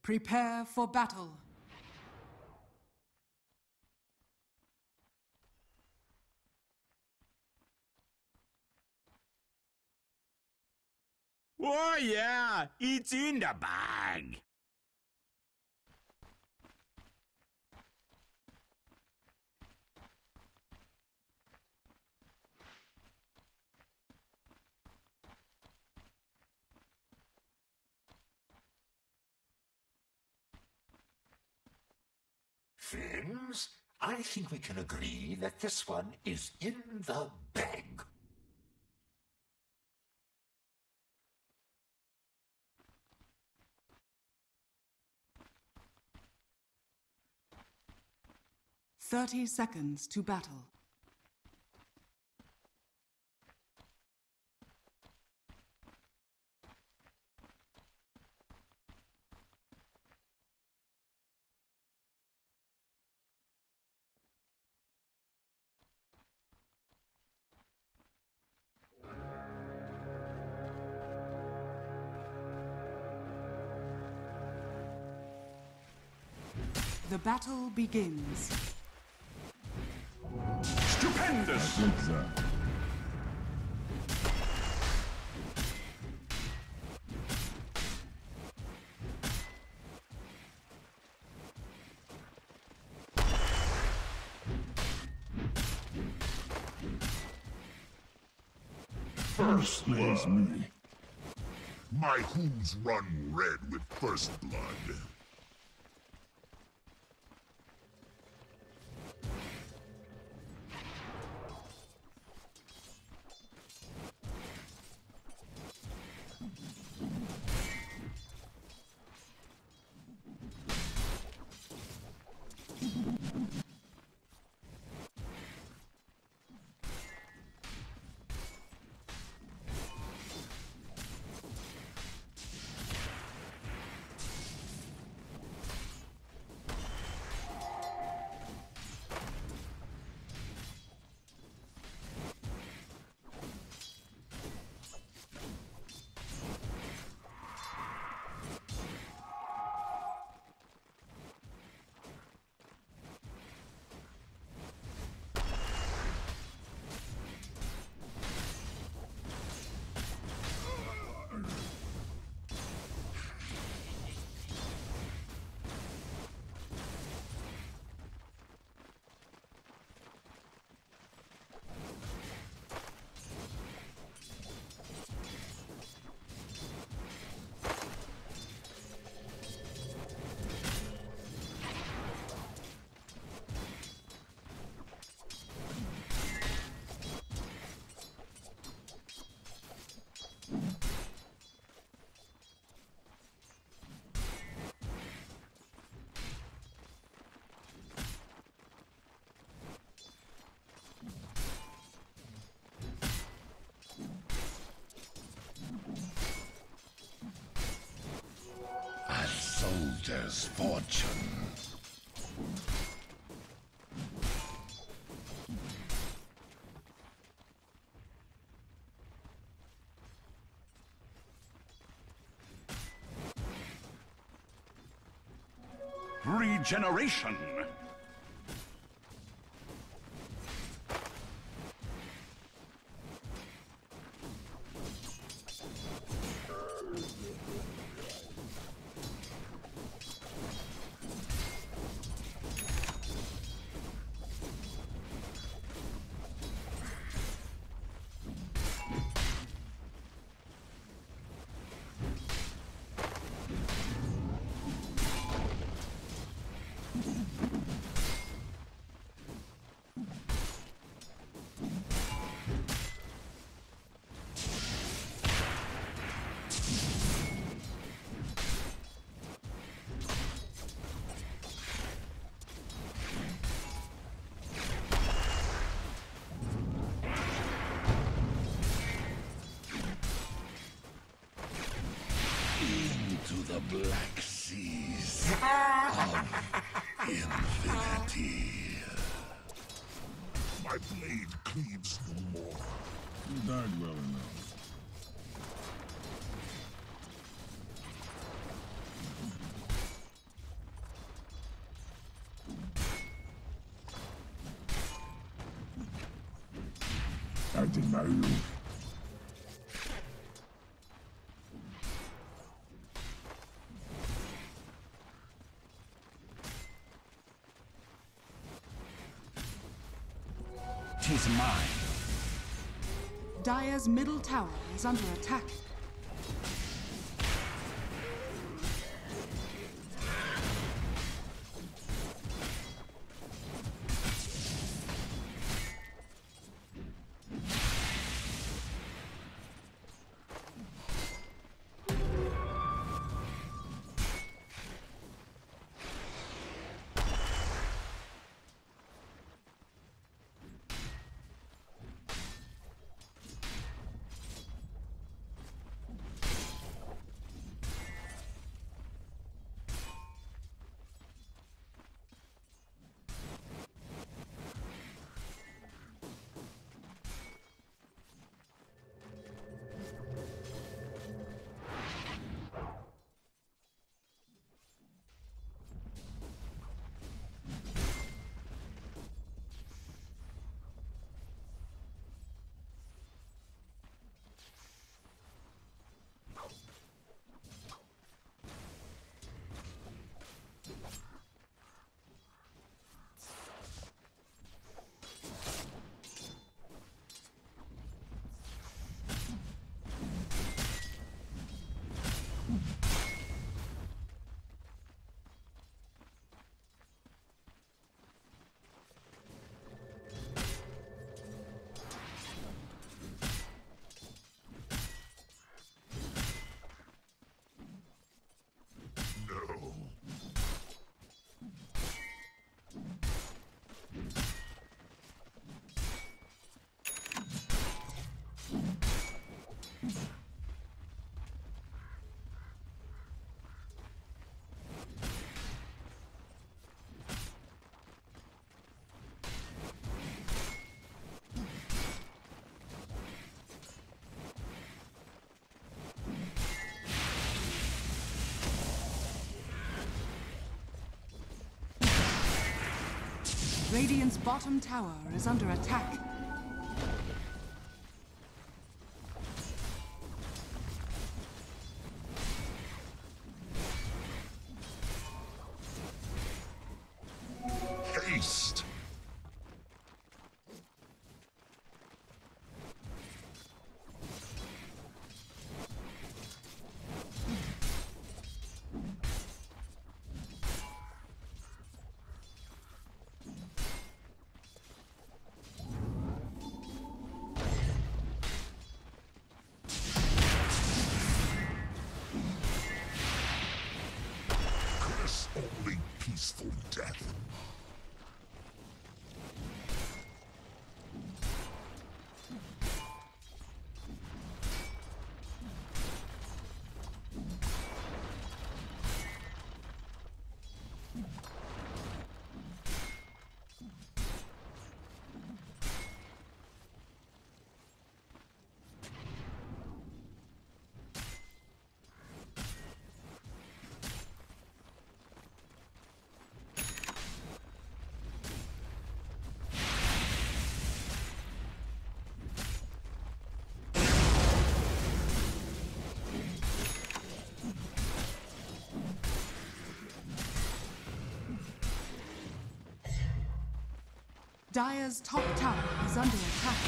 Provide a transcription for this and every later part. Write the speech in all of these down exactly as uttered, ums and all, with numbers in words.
Prepare for battle. Oh yeah, it's in the bag. Friends, I think we can agree that this one is in the bag. Thirty seconds to battle. The battle begins. Stupendous! First blood. Me. My hooves run red with first blood. Soldier's fortune. Regeneration. Into the black seas of infinity. My blade cleaves no more. You died well enough. wasted move. Tis mine. Dire's middle tower is under attack. Radiant's bottom tower is under attack. Haste! Only peaceful death. Dire's top tower is under attack.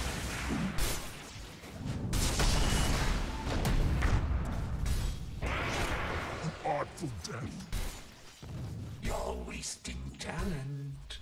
An artful death. You're wasting talent.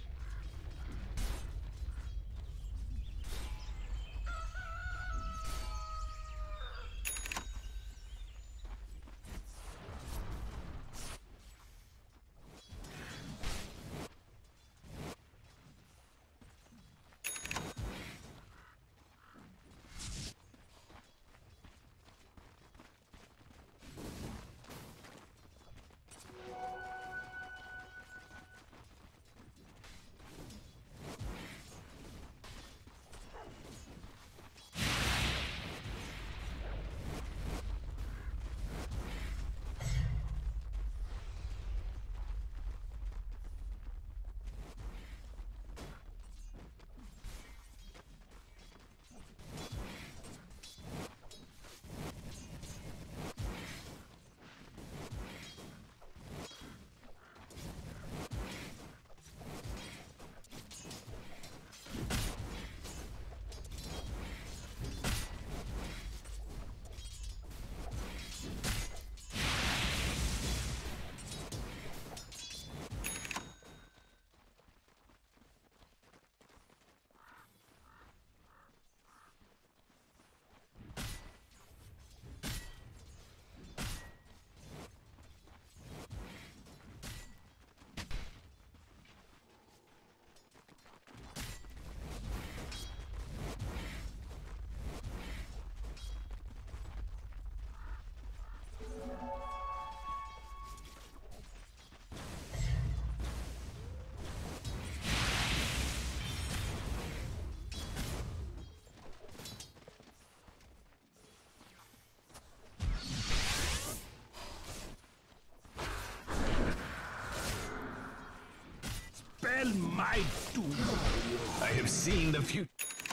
spell my doom. I have seen the future.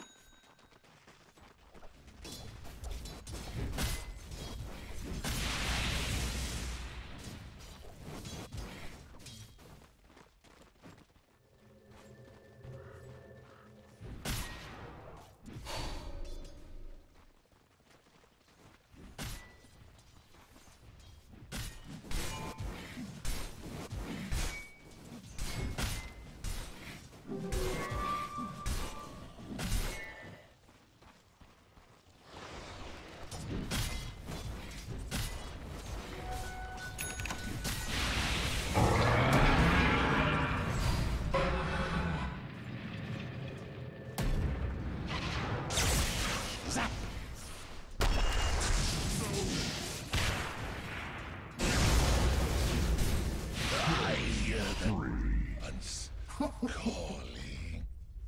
Calling.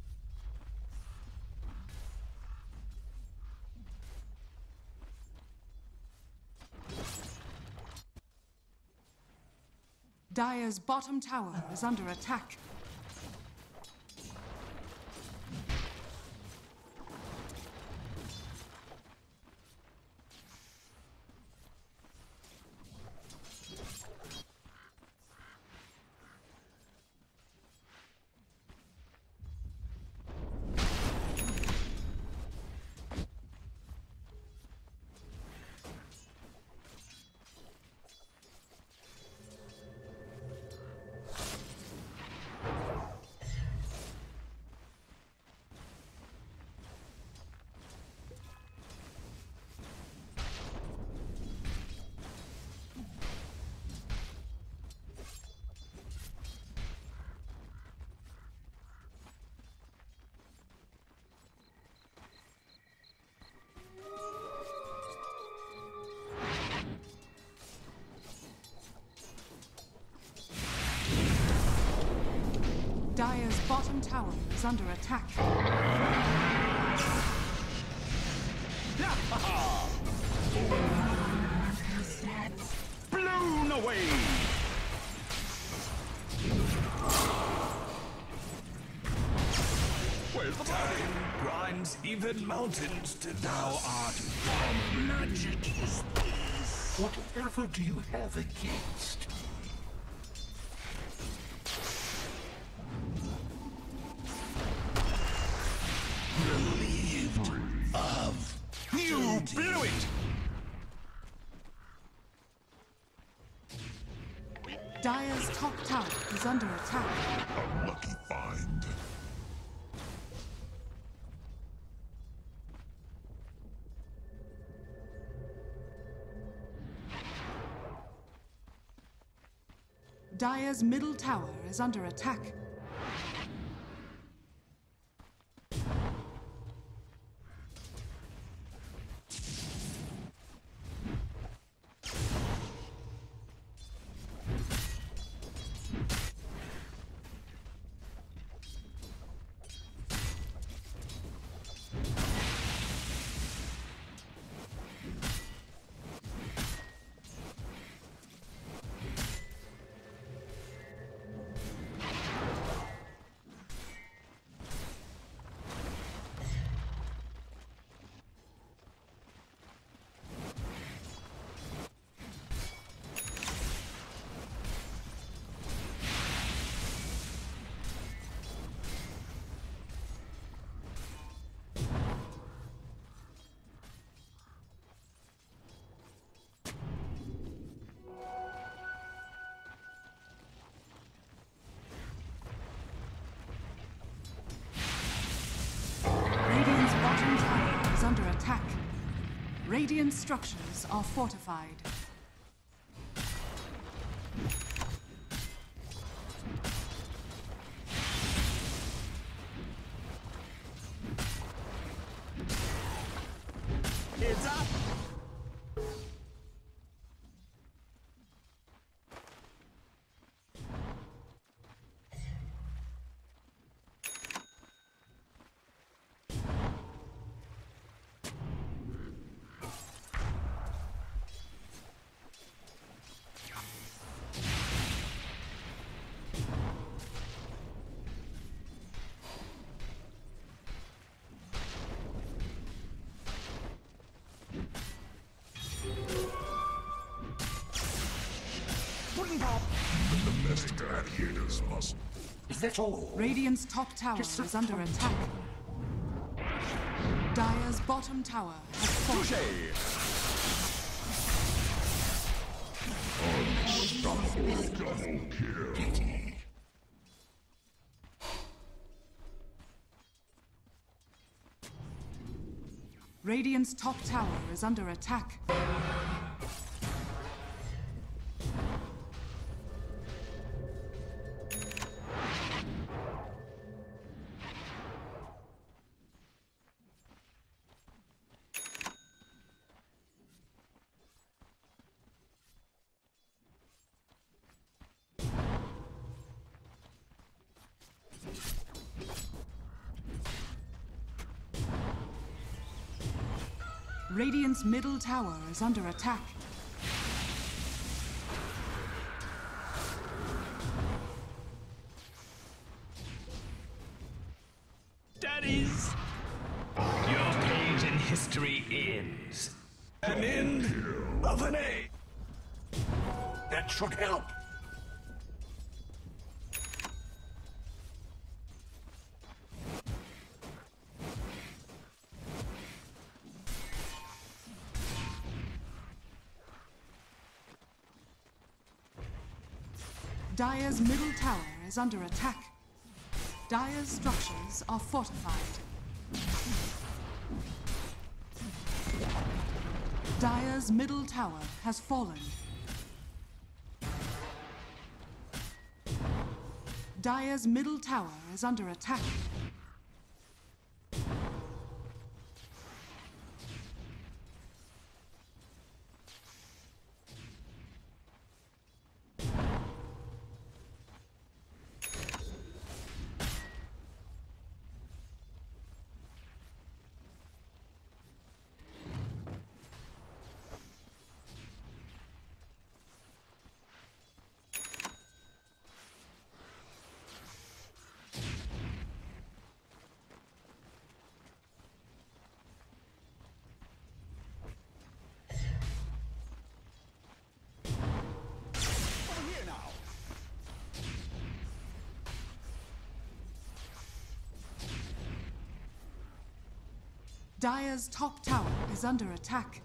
Dire's bottom tower is under attack. Dire's bottom tower is under attack. Blown away! Where's the Time grinds even mountains to Thou dust. art from magic is this. Whatever do you have against me? Relieved of You duty. blew it! Dire's top tower is under attack. A lucky find. Dire's middle tower is under attack. Radiant's bottom tower is under attack. Radiant structures are fortified. It's up! That healer's muscle. Is that all? Radiant's top tower Just a is under tiny- attack. Dire's bottom tower has fallen. Unstoppable double kill. Pity. Radiant's top tower is under attack. Radiant's middle tower is under attack. Daddies! Your page in history ends. An end of an age! That should help. Dire's middle tower is under attack. Dire's structures are fortified. Dire's middle tower has fallen. Dire's middle tower is under attack. Dire's top tower is under attack.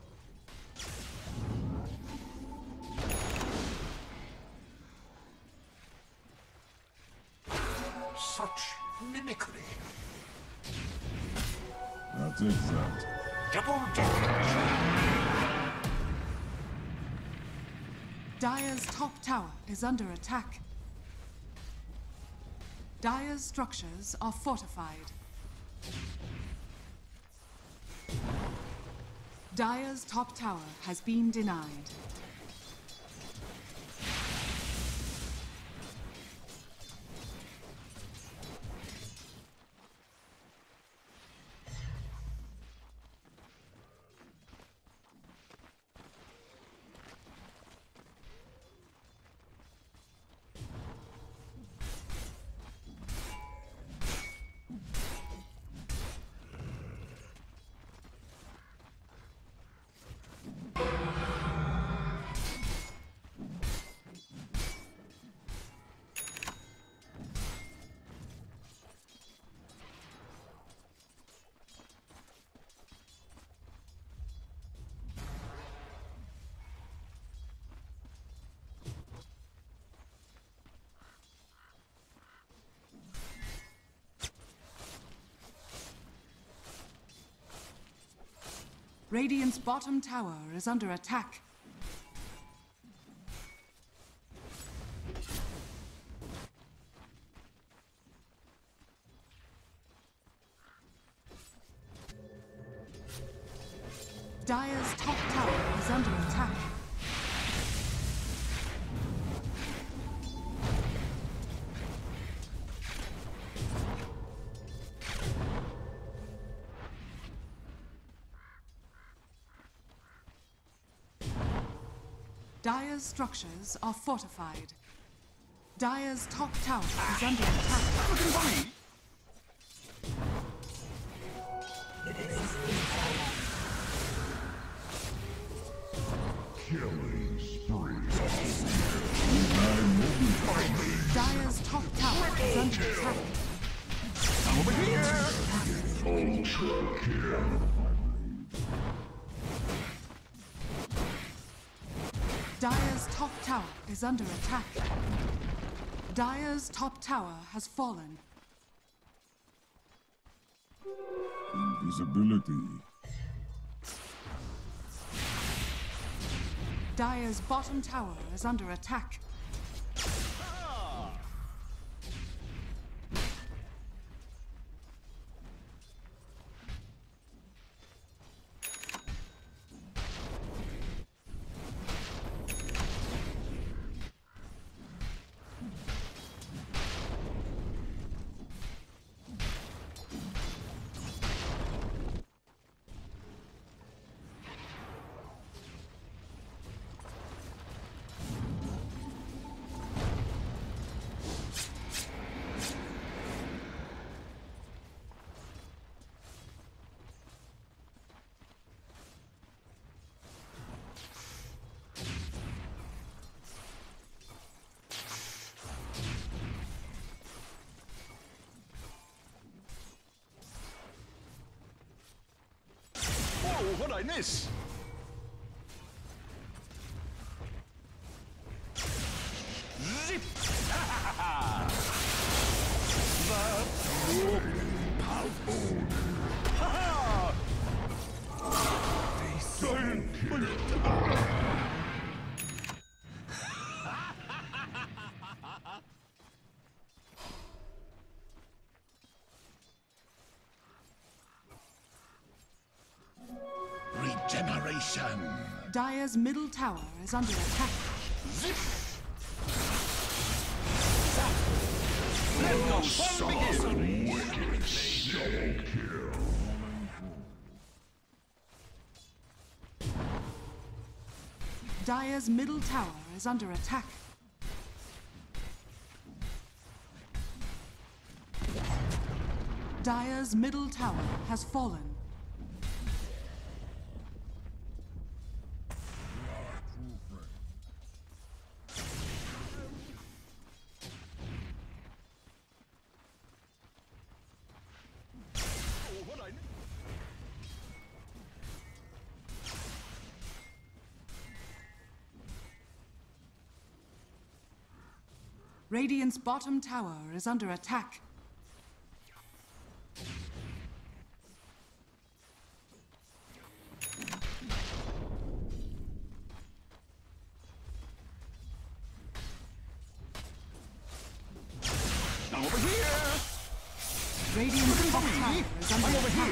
Such mimicry. That's exact. Double damage. Dire's top tower is under attack. Dire's structures are fortified. Dire's top tower has been denied. Radiant's bottom tower is under attack. Dire's top tower is under attack. Dire's structures are fortified. Dire's top tower is under attack. Killing spree. I will be Dire's top tower is under attack. Dire's top tower has fallen. Invisibility. Dire's bottom tower is under attack. Whoa, what'd I miss? Zip! Regeneration. Dire's middle tower is under attack. Let the fun begin! Wicked double kill. Dire's middle tower is under attack. Dire's middle tower has fallen. Radiant's bottom tower is under attack. Over here! Radiant's top tower is under Over attack. here!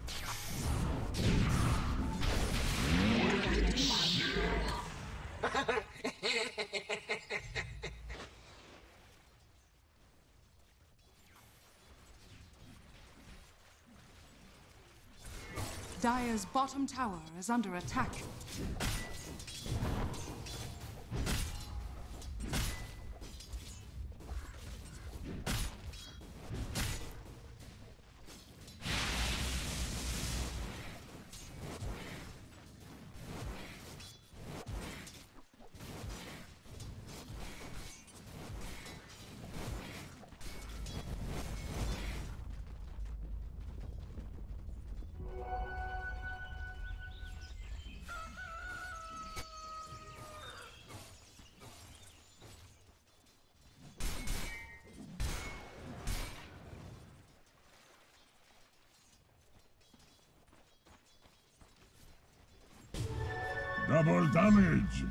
Dire's bottom tower is under attack. Double damage.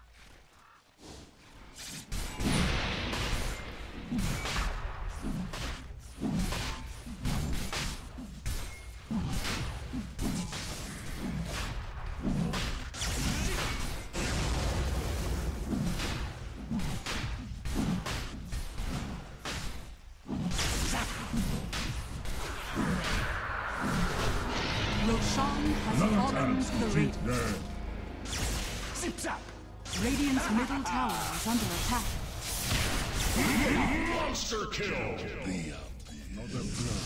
Roshan has fallen to the Radiant. Dead. Zip zap! Radiant's middle tower is under attack. Monster kill. The Another blow.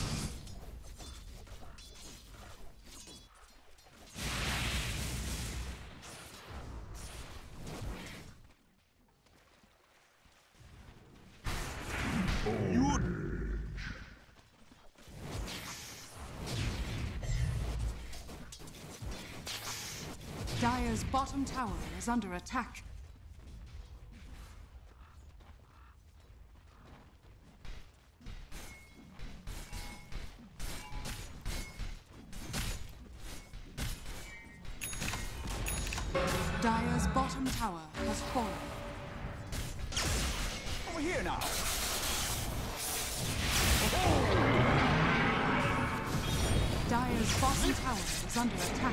Dire's bottom tower is under attack. Dire's bottom tower has fallen. Over here now. Dire's bottom tower is under attack.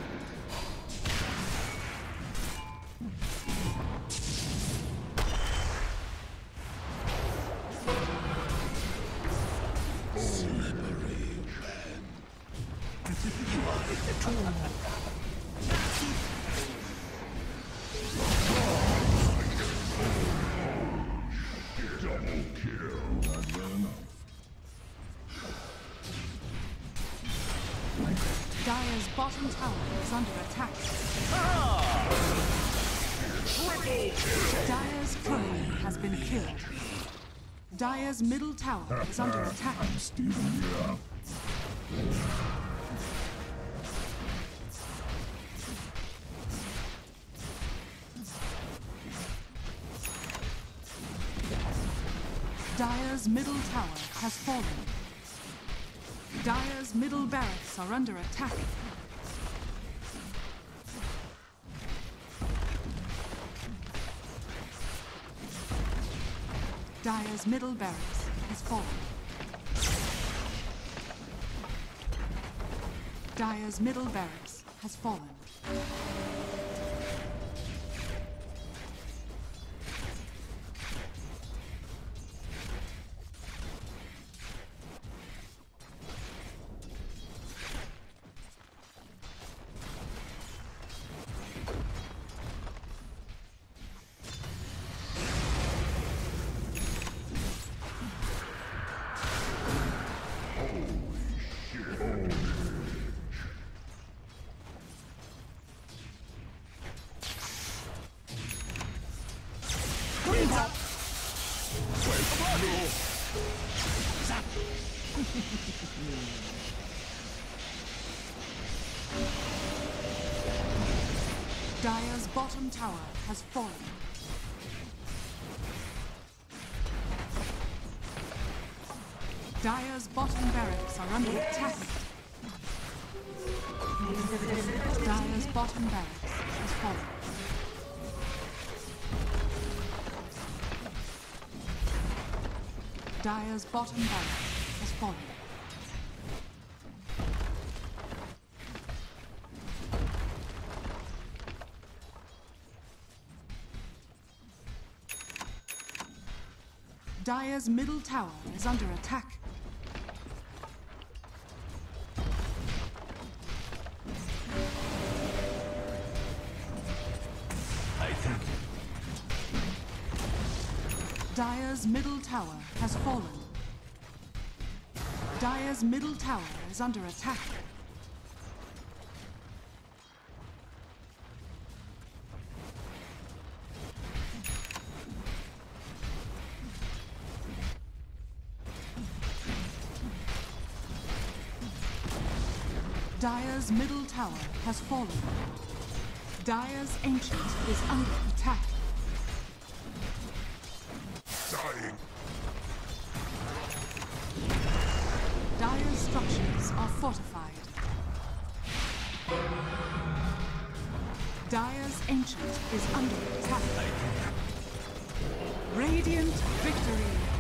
Dire's bottom tower is under attack. Dire's crone has been killed. Dire's middle tower is under attack. I'm stealing you up. Dire's middle tower has fallen. Dire's middle barracks are under attack. Dire's middle barracks has fallen. Dire's middle barracks has fallen. Dire's bottom tower has fallen. Dire's bottom barracks are under attack. Dire's bottom barracks has fallen. Dire's bottom barracks has fallen. Dire's middle tower is under attack. I think Dire's middle tower has fallen. Dire's middle tower is under attack. Dire's middle tower has fallen. Dire's ancient is under attack. Dying. Dire's structures are fortified. Dire's ancient is under attack. Radiant victory.